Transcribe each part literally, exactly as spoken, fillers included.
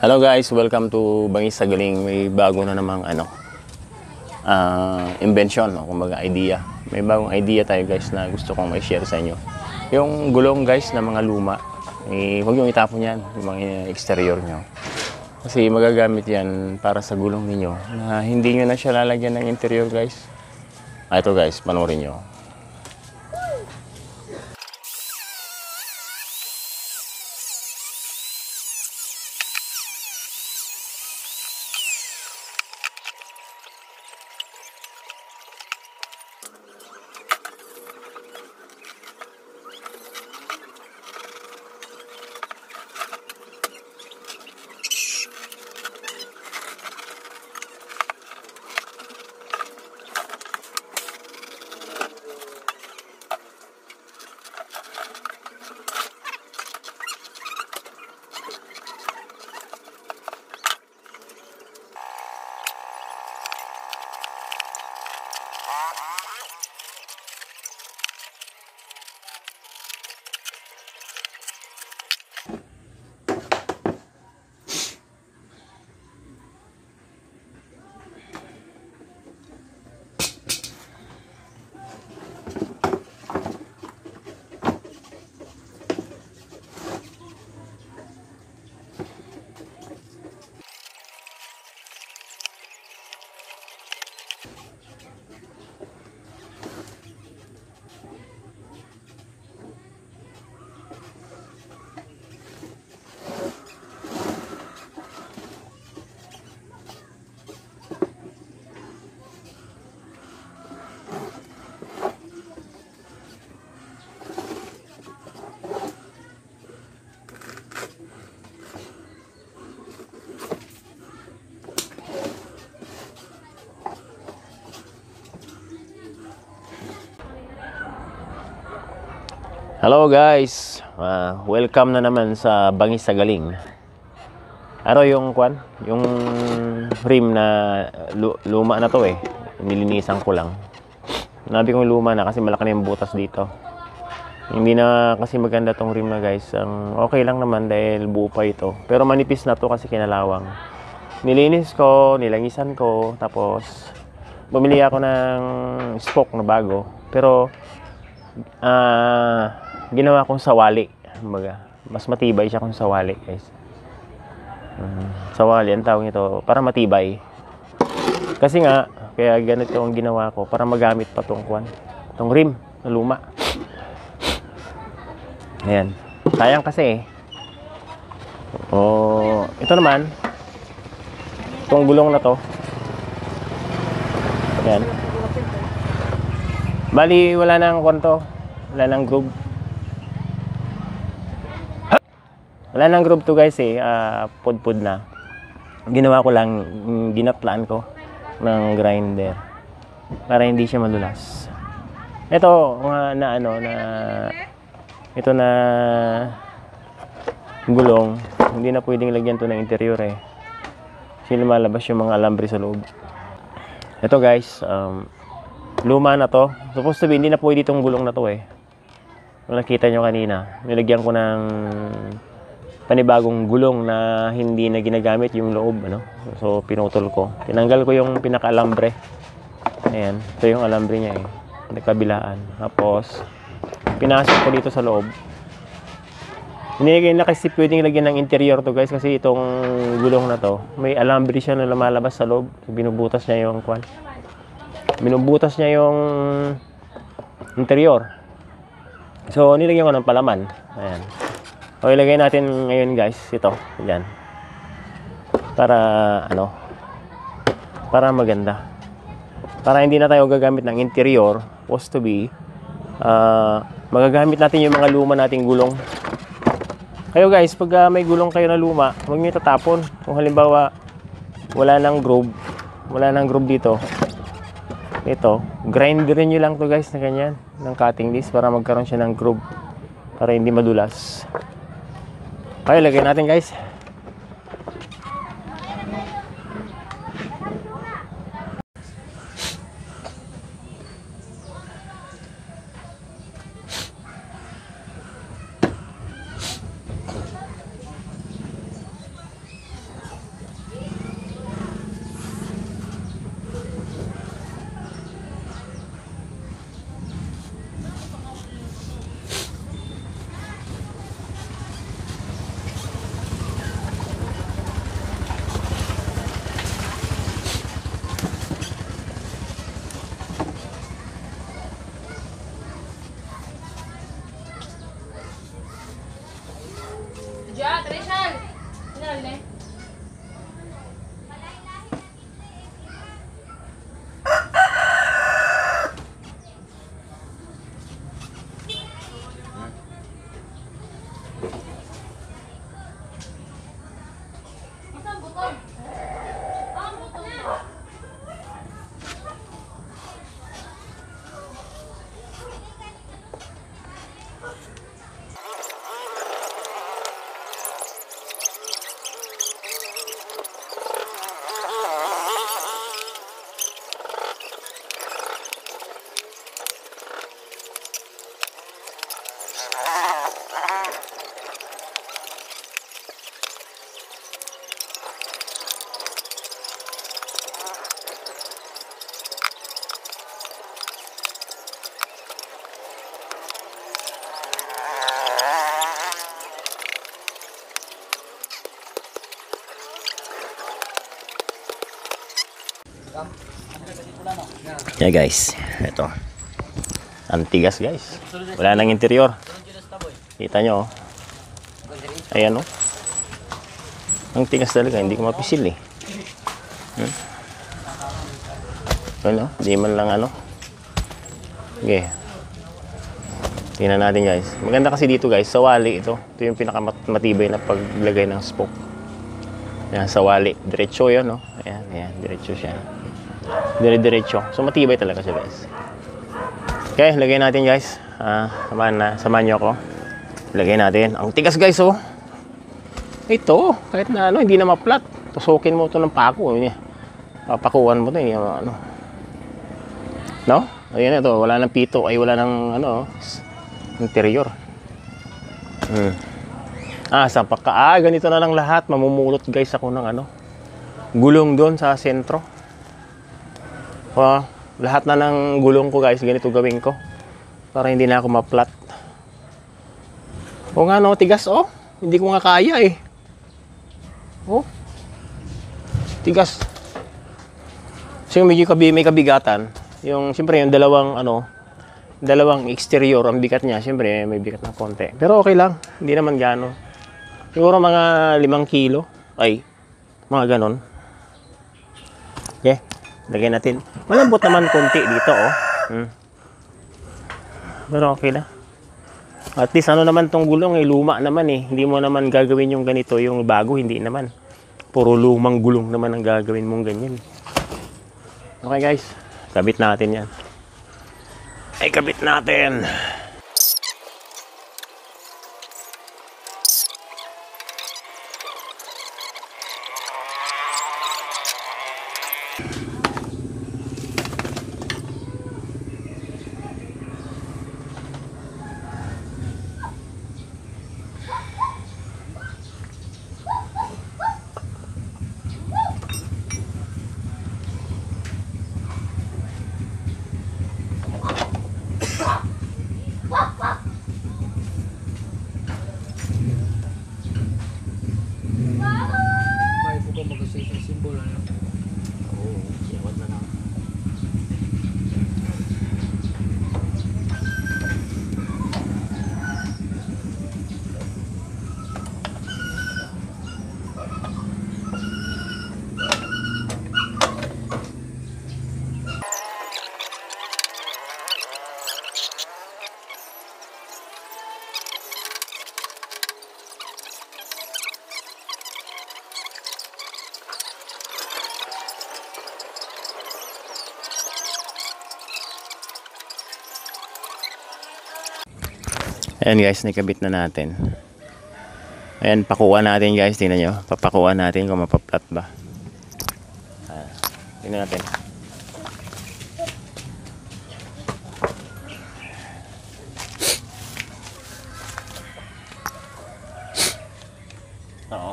Hello guys, welcome to Bangis sa Galing. May bago na namang ano, uh, invention, no? Kumbaga idea. May bagong idea tayo guys na gusto kong i-share sa inyo. Yung gulong guys na mga luma, eh, huwag yung itapon yan, yung mga exterior nyo. Kasi magagamit yan para sa gulong ninyo na hindi nyo na siya lalagyan ng interior guys. Ah, ito guys, panoorin nyo. Hello guys, uh, welcome na naman sa Bangis sa Galing. Ano yung kwan? Yung rim na luma na to eh. Nilinisan ko lang. Nabi kong luma na kasi malaki na yung butas dito. Hindi na kasi maganda tong rim na guys. Ang okay lang naman dahil buo pa ito. Pero manipis na to kasi kinalawang. Nilinis ko, nilangisan ko, tapos bumili ako ng spoke na bago. Pero ah uh, ginawa kong sawali. Kumbaga, mas matibay siya kung sawali, guys. Um, sawali ang tawag nito para matibay. Kasi nga, kaya ganito ang ginawa ko para magamit pa tong kwan, tong rim na luma. Ayan. Sayang kasi. Oh, ito naman tong gulong na to. Ayan. Bali, wala nang kwan to. Wala nang groove. Wala nang groove to guys eh, uh, pud-pud na. Ginawa ko lang, ginatlaan ko ng grinder para hindi siya madulas. Ito nga na ano na ito na gulong, hindi na pwedeng lagyan to ng interior eh. Kasi lumalabas yung mga alambre sa loob. Ito guys, um, luma na to. Supposed to be, hindi na pwede itong gulong na to eh. Kung nakita nyo kanina, nilagyan ko ng panibagong gulong na hindi na ginagamit yung loob, ano. So pinutol ko, tinanggal ko yung pinaka-alambre. Ayan, ito yung alambre niya eh, nakabilaan. Tapos pinasok ko dito sa loob. Hindi na kasi pwedeng lagyan ng interior to guys, kasi itong gulong na to may alambre siya na lumalabas sa loob. So, binubutas niya yung kwan, binubutas niya yung interior. So nilagyan ko ng palaman. Ayan. O, ilagay natin ngayon guys ito, yan, para ano, para maganda, para hindi na tayo gagamit ng interior. Supposed to be uh, magagamit natin yung mga luma nating gulong. Kayo guys, pag uh, may gulong kayo na luma, huwag nyo itatapon. Kung halimbawa wala nang groove, wala nang groove dito, ito, grinderin nyo lang to guys na ganyan, ng cutting disc, para magkaroon siya ng groove, para hindi madulas. Okay, lagay natin guys. Yeah guys, ito. Ang tigas guys. Wala nang interior. Kita nyo oh. Ayan oh. Ang tigas talaga, hindi ko mapisil eh. Hmm? Ano? Hindi man lang ano. Okay. Tingnan natin guys. Maganda kasi dito guys, sa wali ito. Ito yung pinakamatibay na paglagay ng spoke. Ayan, sa wali. Diretso yun no. Ayan, ayan. Diretso siya. Dire-diretso. So matibay talaga siya guys. Okay, lagay natin guys. Ah, samahan na, samahan niyo ako. Lagay natin. Ang tigas guys oh. Ito, kahit na ano, hindi na ma-flat. Tusukin mo ito ng pako. Papakuan mo ito eh. Ano. No? Ayan ito, wala nang pito. Ay wala nang ano, interior. Hmm. Ah, sa pagka, ah, ganito na lang lahat. Mamumulot guys ako ng ano. Gulong doon sa sentro. Oh, lahat na ng gulong ko guys, ganito gawin ko. Para hindi na ako ma-flat. O nga no, tigas oh. Hindi ko nga kaya eh. Oh. Tigas. So medyo kabi, may kabigatan. Yung siyempre yung dalawang ano, dalawang exterior ang bigat niya, siyempre may bigat ng konti. Pero okay lang, hindi naman gaano. Siguro mga limang kilo. Ay, mga ganon. Okay. Lagyan natin. Malambot naman konti dito oh. Hmm. Pero okay na. At least ano naman tong gulong eh, luma naman eh. Hindi mo naman gagawin yung ganito, yung bago, hindi naman. Puro lumang gulong naman ang gagawin mong ganyan. Okay guys, kabit natin yan. Ay, kabit natin. Ayan guys, nakabit na natin. Ayan, pakuha natin guys. Tingnan nyo. Papakuha natin kung mapaplat ba. Ayan. Tingnan natin. Oo.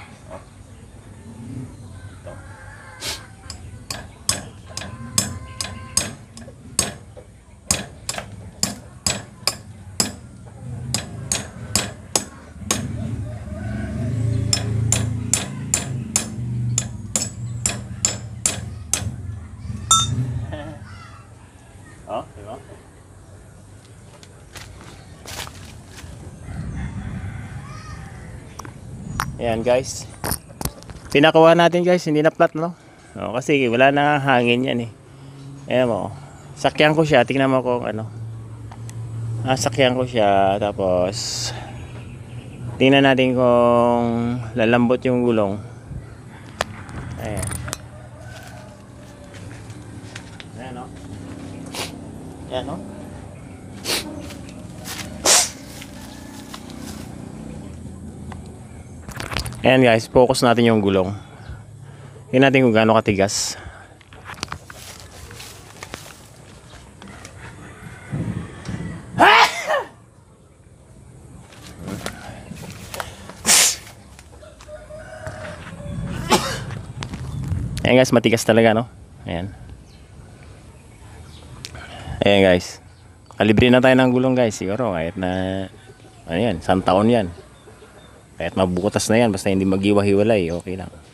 Oh, diba? Ayan guys. Pinakuha natin guys, hindi na flat no? No, kasi wala na hangin yan eh. Ayan mo. Sakyan ko siya, tingnan mo kung ano. Ah, sakyan ko siya, tapos tingnan natin kung lalambot yung gulong. Ayan. Ayan no? Ayan no? Ayan guys, focus natin yung gulong. Tingnan natin kung gaano katigas. Ayan guys, matigas talaga no? Ayan. Ayan guys. Kalibre na tayo ng gulong guys. Siguro kahit na ano yan, isang taon yan. Kahit mabukutas na yan, basta hindi maghiwa-hiwalay, okay lang.